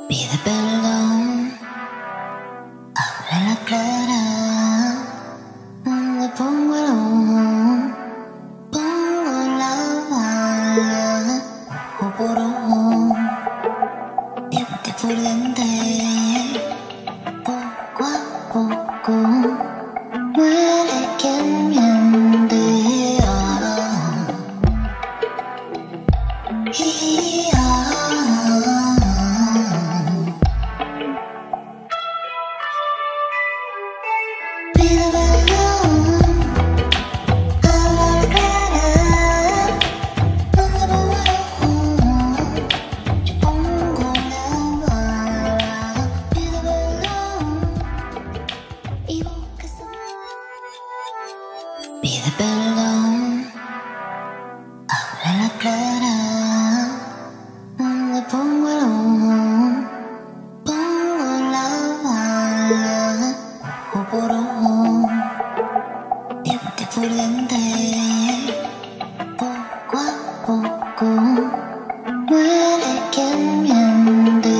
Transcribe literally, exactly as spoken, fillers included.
Pide perdón, abre la clara, le pongo el ojo, pongo la bala, ojo por ojo, diente por diente, poco a poco, muere quien miente. Y, ah, Pide perdón, habla la clara, donde pongo el ojo, yo pongo la bala. Pide perdón y busca su- Pide perdón, habla la clara, donde pongo el ojo, pongo la bala, ojo por ojo, diente por diente, poco a poco, muere quien miente.